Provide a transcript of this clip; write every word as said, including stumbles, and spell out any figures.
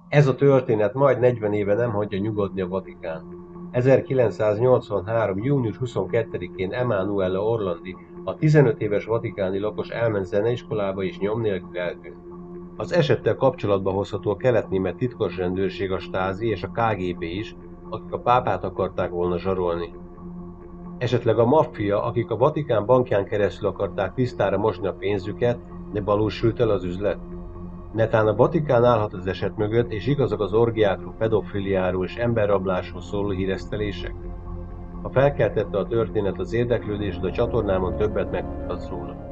Ez a történet majd negyven éve nem hagyja nyugodni a Vatikánt. ezerkilencszáznyolcvanhárom. június huszonkettedikén Emanuele Orlandi, a tizenöt éves vatikáni lakos elment zeneiskolába és nyom nélkül eltűnt. Az esettel kapcsolatba hozható a kelet-német titkos rendőrség, a Stasi és a ká gé bé is, akik a pápát akarták volna zsarolni. Esetleg a maffia, akik a Vatikán bankján keresztül akarták tisztára mosni a pénzüket, de valósult el az üzlet? Netán a Vatikán állhat az eset mögött, és igazak az orgiákról, pedofiliáról és emberrablásról szóló híresztelések? Ha felkeltette a történet az érdeklődést, a csatornámon többet megtudhatsz róla.